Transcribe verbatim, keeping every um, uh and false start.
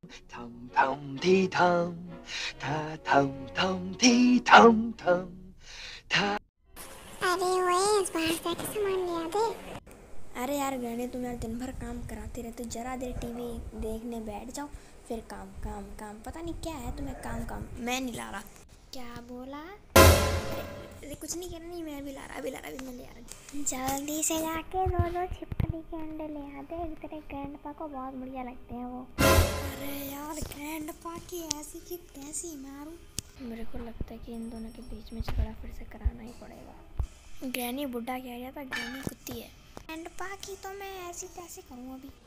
थम थम धी थम था थम थम धी थम थम था। अरे ओए इस बाहर जाके सामान ले आ दे। अरे यार गहने, तुम यार दिन भर काम कराते रहते हो, जरा देर टीवी देखने बैठ जाओ फिर काम काम काम। पता नहीं क्या है तुम्हें, काम काम। मैं नहीं ला रहा। क्या बोला? अरे कुछ नहीं कह रहा, नहीं मैं अभी ला रहा, अभी ला रहा, अभी मैं ले आ रहा। जल्दी से जाके दो दो छिपकली के अंडे ले आ दे। तेरे ग्रैंडपा को बहुत बढ़िया लगते हैं वो। अरे यार ग्रैंडपा की ऐसी की तैसी मारूं। मेरे को लगता है कि इन दोनों के बीच में झगड़ा फिर से कराना ही पड़ेगा। ग्रैनी बुढ़ा कह रहा था, ग्रैनी कुत्ती है। ग्रैंडपा की तो मैं ऐसी तैसी करूँ अभी।